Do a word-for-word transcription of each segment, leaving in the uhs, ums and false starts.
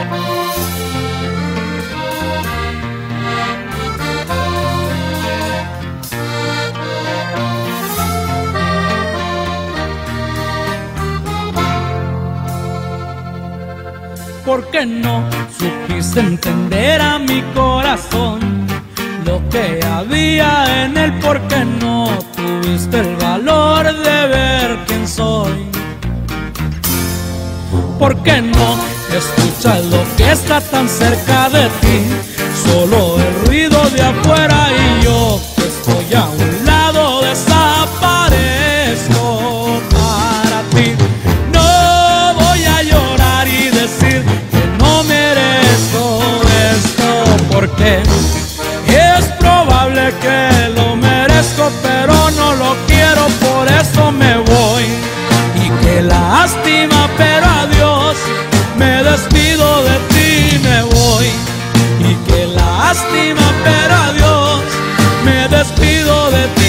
¿Por qué no supiste entender a mi corazón lo que había en él? ¿Por qué no tuviste el valor de ver quién soy? ¿Por qué no escuchas lo que está tan cerca de ti? Solo el ruido de afuera y yo que estoy a un lado desaparezco para ti. No voy a llorar y decir que no merezco esto, porque es probable que lo merezco, pero no lo quiero, por eso me voy. Y qué lástima, pero adiós, me despido de ti, me voy. Y qué lástima, pero adiós, me despido de ti.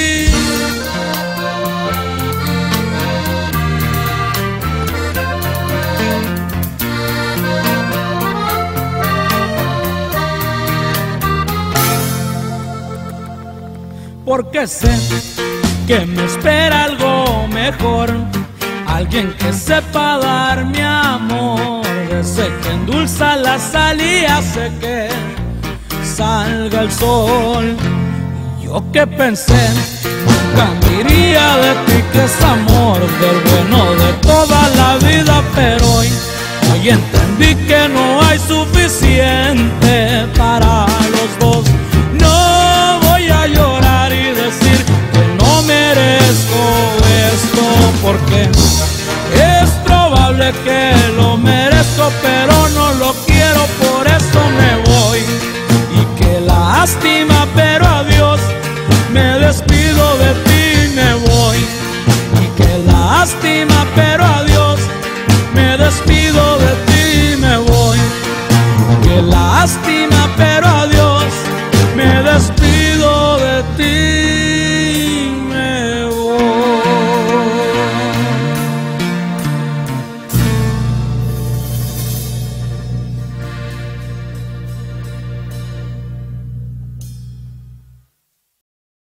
Porque sé que me espera algo mejor, alguien que sepa dar mi amor, ese que endulza la sal y hace que salga el sol. Yo que pensé, nunca diría de ti que es amor, del bueno de toda la vida, pero hoy, hoy entendí que no hay suficiente para los dos. No voy a llorar y decir que no merezco esto, porque es probable que lo merezco, pero no lo quiero, por eso me voy. Y qué lástima, pero adiós, me despido de ti, me voy. Y qué lástima, pero adiós, me despido de ti, me voy. Qué lástima, pero